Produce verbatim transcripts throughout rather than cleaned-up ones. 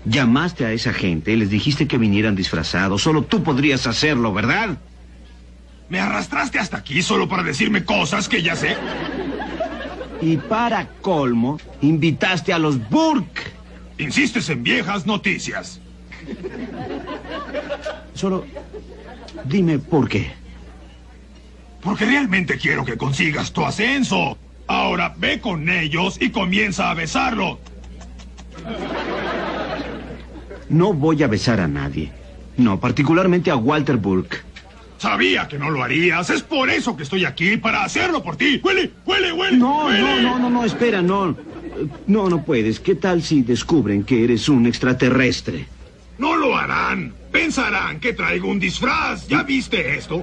Llamaste a esa gente, les dijiste que vinieran disfrazados. Solo tú podrías hacerlo, ¿verdad? Me arrastraste hasta aquí solo para decirme cosas que ya sé. Y para colmo, invitaste a los Burke. Insistes en viejas noticias. Solo dime por qué. Porque realmente quiero que consigas tu ascenso. Ahora ve con ellos y comienza a besarlo. No voy a besar a nadie. No, particularmente a Walter Burke. Sabía que no lo harías. Es por eso que estoy aquí, para hacerlo por ti. ¡Huele, huele, huele! No, huele. no, no, no, no, espera, no. No, no puedes. ¿Qué tal si descubren que eres un extraterrestre? No lo harán. Pensarán que traigo un disfraz. ¿Ya viste esto?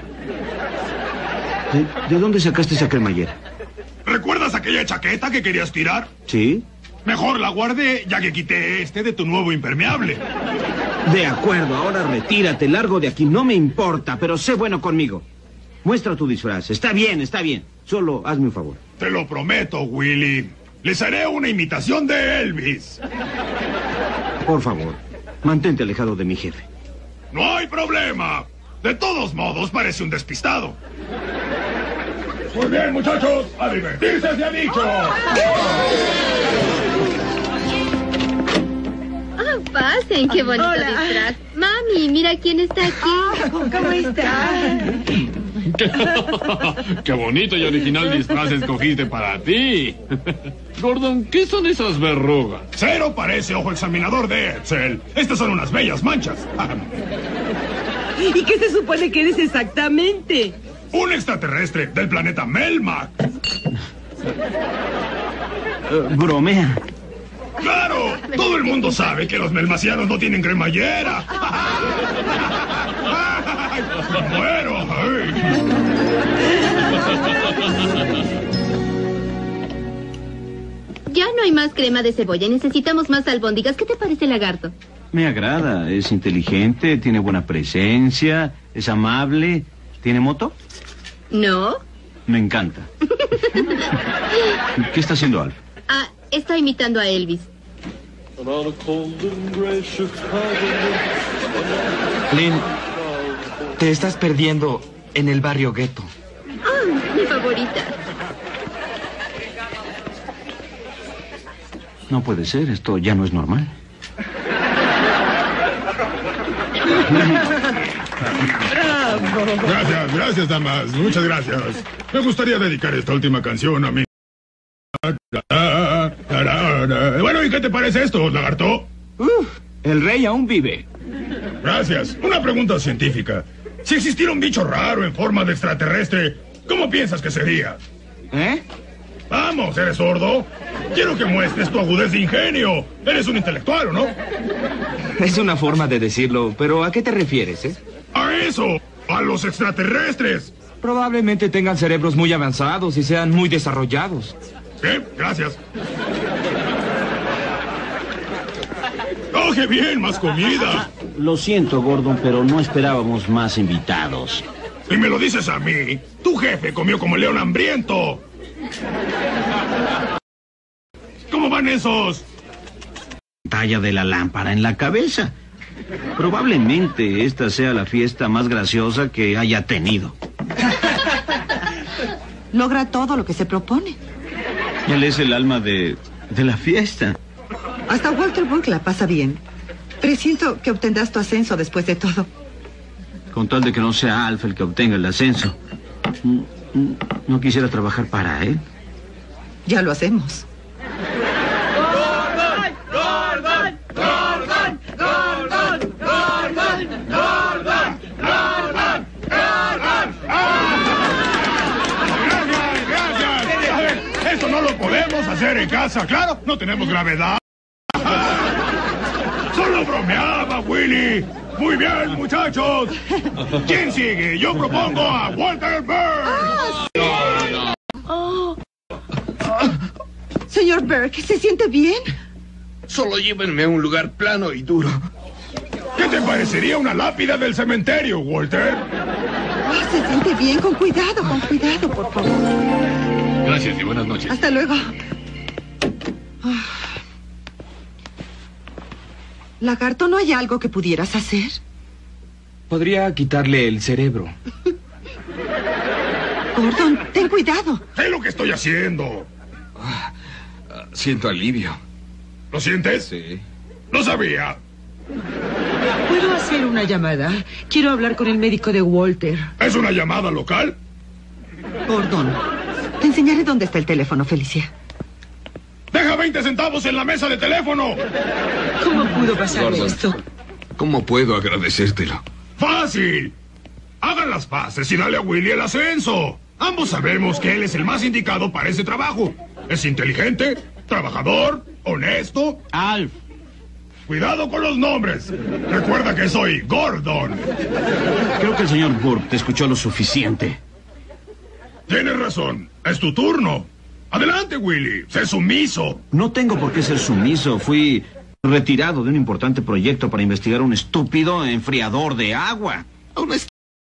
¿De, de dónde sacaste esa cremallera? ¿Recuerdas aquella chaqueta que querías tirar? Sí. Mejor la guardé, ya que quité este de tu nuevo impermeable. De acuerdo, ahora retírate, largo de aquí. No me importa, pero sé bueno conmigo. Muestra tu disfraz. Está bien, está bien. Solo hazme un favor. Te lo prometo, Willy. Les haré una imitación de Elvis. Por favor, mantente alejado de mi jefe. No hay problema. De todos modos, parece un despistado. Muy bien, muchachos. A divertirse se ha dicho. Ah, pasen, qué bonito Hola. disfraz. Mami, mira quién está aquí. Ah, ¿cómo estás? ¡Qué bonito y original disfraz escogiste para ti! Gordon, ¿qué son esas verrugas? Cero parece ojo examinador de Edsel. Estas son unas bellas manchas. ¿Y qué se supone que eres exactamente? Un extraterrestre del planeta Melmac. Uh, bromea. ¡Claro! Todo el mundo sabe que los melmacianos no tienen cremallera. ¡Ay, me muero! ¡Ay! Ya no hay más crema de cebolla. Necesitamos más albóndigas. ¿Qué te parece, lagarto? Me agrada. Es inteligente, tiene buena presencia, es amable. ¿Tiene moto? ¿No? Me encanta. ¿Qué está haciendo Alf? Ah, está imitando a Elvis. Lynn, te estás perdiendo en el barrio gueto. Ah, mi favorita. No puede ser, esto ya no es normal. ¡Bravo! Gracias, gracias, damas. Muchas gracias. Me gustaría dedicar esta última canción a mi... Bueno, ¿y qué te parece esto, lagarto? Uf, el rey aún vive. Gracias. Una pregunta científica. Si existiera un bicho raro en forma de extraterrestre, ¿cómo piensas que sería? ¿Eh? Vamos, ¿eres sordo? Quiero que muestres tu agudez de ingenio. Eres un intelectual, ¿o no? Es una forma de decirlo, pero ¿a qué te refieres, eh? A eso, a los extraterrestres. Probablemente tengan cerebros muy avanzados y sean muy desarrollados. Sí, gracias. ¡Coge bien, más comida! Lo siento, Gordon, pero no esperábamos más invitados. Si me lo dices a mí, tu jefe comió como león hambriento. ¿Cómo van esos? Talla de la lámpara en la cabeza. Probablemente esta sea la fiesta más graciosa que haya tenido. Logra todo lo que se propone. Él es el alma de, de la fiesta. Hasta Walter Burke la pasa bien. Presiento que obtendrás tu ascenso después de todo. Con tal de que no sea Alf el que obtenga el ascenso. No quisiera trabajar para él. Ya lo hacemos. ¡Gordon! ¡Gordon! ¡Gordon! ¡Gordon! ¡Gordon! ¡Gordon! ¡Gordon! ¡Gordon! ¡Gracias, gracias! A ver, esto no lo podemos hacer en casa, claro. No tenemos gravedad. Solo bromeaba, Willy. Muy bien, muchachos. ¿Quién sigue? Yo propongo a Walter Burke. Oh. Señor Burke, ¿se siente bien? Solo llévenme a un lugar plano y duro. ¿Qué te parecería una lápida del cementerio, Walter? Ah, se siente bien. Con cuidado, con cuidado, por favor. Gracias y buenas noches. Hasta luego. Lagarto, ¿no hay algo que pudieras hacer? Podría quitarle el cerebro. Gordon, ten cuidado. Sé lo que estoy haciendo. Siento alivio. ¿Lo sientes? Sí. Lo sabía. ¿Puedo hacer una llamada? Quiero hablar con el médico de Walter. ¿Es una llamada local? Gordon, te enseñaré dónde está el teléfono, Felicia. ¡Deja veinte centavos en la mesa de teléfono! ¿Cómo pudo pasar Gordon, esto? ¿Cómo puedo agradecértelo? ¡Fácil! Hagan las paces y dale a Willy el ascenso. Ambos sabemos que él es el más indicado para ese trabajo. Es inteligente, trabajador, honesto. Alf. Cuidado con los nombres. Recuerda que soy Gordon. Creo que el señor Burke te escuchó lo suficiente. Tienes razón. Es tu turno. Adelante, Willy. Sé sumiso. No tengo por qué ser sumiso. Fui retirado de un importante proyecto para investigar un estúpido enfriador de agua. Un